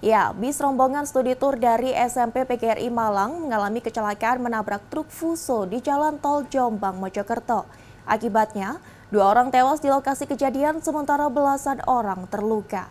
Ya, bis rombongan studi tur dari SMP PGRI Malang mengalami kecelakaan menabrak truk Fuso di Jalan Tol Jombang, Mojokerto. Akibatnya, 2 orang tewas di lokasi kejadian sementara belasan orang terluka.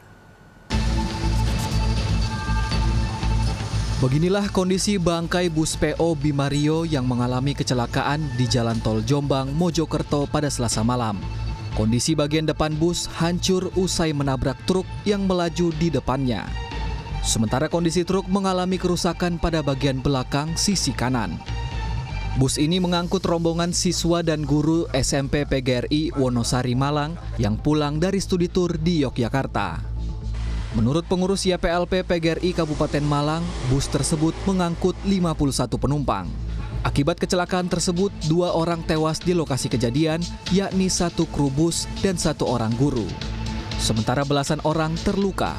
Beginilah kondisi bangkai bus PO Bimario yang mengalami kecelakaan di Jalan Tol Jombang, Mojokerto pada Selasa malam. Kondisi bagian depan bus hancur usai menabrak truk yang melaju di depannya. Sementara kondisi truk mengalami kerusakan pada bagian belakang sisi kanan. Bus ini mengangkut rombongan siswa dan guru SMP PGRI Wonosari Malang yang pulang dari studi tur di Yogyakarta. Menurut pengurus YPLP PGRI Kabupaten Malang, bus tersebut mengangkut 51 penumpang. Akibat kecelakaan tersebut, 2 orang tewas di lokasi kejadian, yakni 1 kru bus dan 1 orang guru. Sementara belasan orang terluka.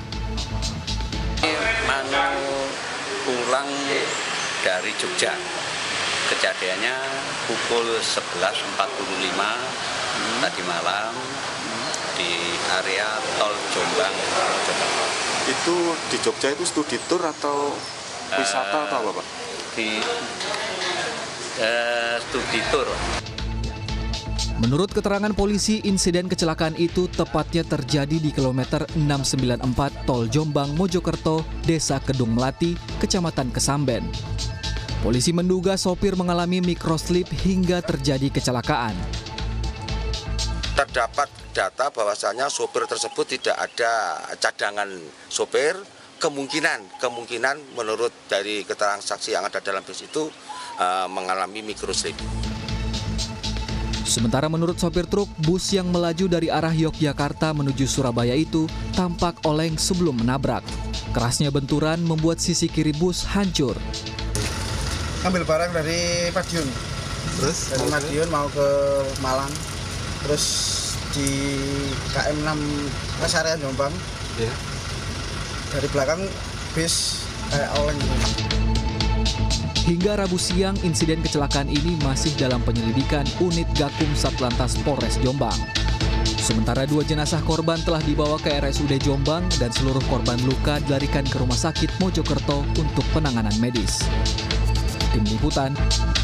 Pulang dari Jogja, kejadiannya pukul 11.45 tadi malam di area Tol Jombang. Itu di Jogja itu studi tur atau wisata atau apa, Pak? Di studi tur. Menurut keterangan polisi, insiden kecelakaan itu tepatnya terjadi di kilometer 694 Tol Jombang, Mojokerto, Desa Kedung Melati, Kecamatan Kesamben. Polisi menduga sopir mengalami microslip hingga terjadi kecelakaan. Terdapat data bahwasanya sopir tersebut tidak ada cadangan sopir. Kemungkinan menurut dari keterangan saksi yang ada dalam bus itu mengalami microslip. Sementara menurut sopir truk, bus yang melaju dari arah Yogyakarta menuju Surabaya itu tampak oleng sebelum menabrak. Kerasnya benturan membuat sisi kiri bus hancur. Ambil barang dari Madiun, terus dari Madiun mau ke Malang, terus di KM 6 rest area Jombang, ya. Dari belakang bis kayak oleng. Hingga Rabu siang, insiden kecelakaan ini masih dalam penyelidikan unit Gakum Satlantas Polres Jombang. Sementara 2 jenazah korban telah dibawa ke RSUD Jombang dan seluruh korban luka dilarikan ke Rumah Sakit Mojokerto untuk penanganan medis. Tim Liputan